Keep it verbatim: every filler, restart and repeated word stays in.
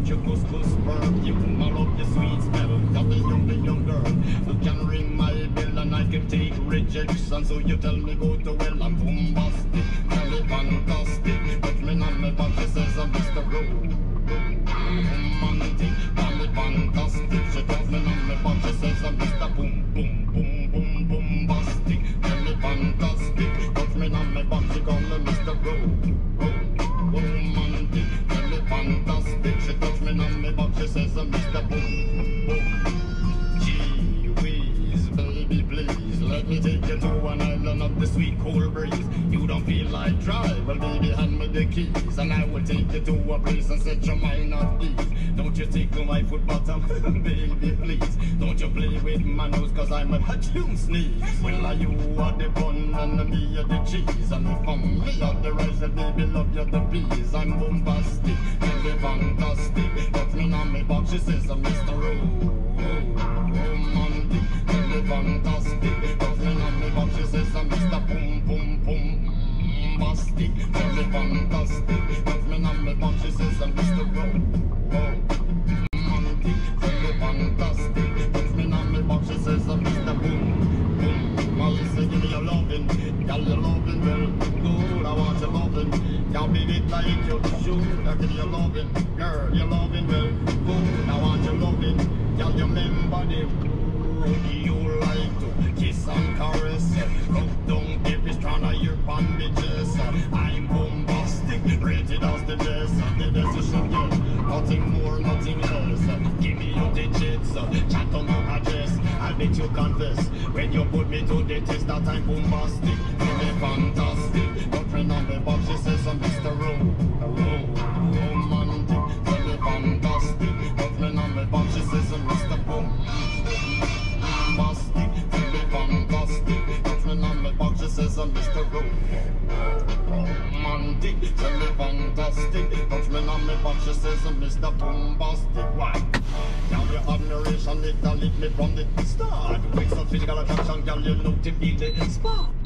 your couscous perfume. I love your sweet smell. You're the young, the young girl who can ring my bell and I can take rejection. So you tell me go to well, I'm bombastic, very fantastic. Touch me on my back, she says I'm Mister Rowe. Romantic, very fantastic. She tells me on my back, she says I'm Mister Boom, boom, boom, boom, bombastic, very fantastic. Touch me on my back, she call me Mister Rowe. Romantic, very fantastic. She touch me on my back, she says I'm Mister Boom, boom. Gee whiz, baby please, let me take you to an island of the sweet cold breeze. You don't feel like drive, well baby hand me the keys, and I will take you to a place and set your mind at ease. Don't you tickle my foot bottom, baby please. Don't you play with my nose, cause I'm a hatchoon sneeze. Well are you are the bun and me are the cheese, and from me are the rice, and baby love you the peas. I'm bombastic, very fantastic. Touch me on me box, she says I'm Mister Rowe. Romantic, very fantastic. Touch me on me box, she says I'm Mister Boom, boom, boom. Bombastic, very fantastic. Touch me on me box, she says I'm Mister Rowe. Romantic, very fantastic. Touch me on me box, she says I'm Mister Boom, boom. I say give me your lovin', girl your lovin' well good. I want your lovin', y'all beat it like you should. I give you your lovin', girl your lovin' well good. I want your lovin', y'all you remember the would you like to kiss and caress? Rub down baby's trying to your bandages. I'm bombastic, rated as the best. The best you should get, nothing more, nothing less. Give me your digits, chat on my address. I'll bet you confess when you put me to the test that I'm bombastic, very fantastic. Don't friend on the box, she says I'm Mister Rowe. Romantic, very fantastic. Don't friend on the box, she says I'm Mister Boom. Bombastic, very fantastic. Don't friend on the box, she says I'm Mister Rowe. Romantic, very fantastic. Touch me on my box, she says I'm Mister Bombastic. Why? Now your admiration, it lit me from the start. With some physical attraction, girl, you look to be the spark.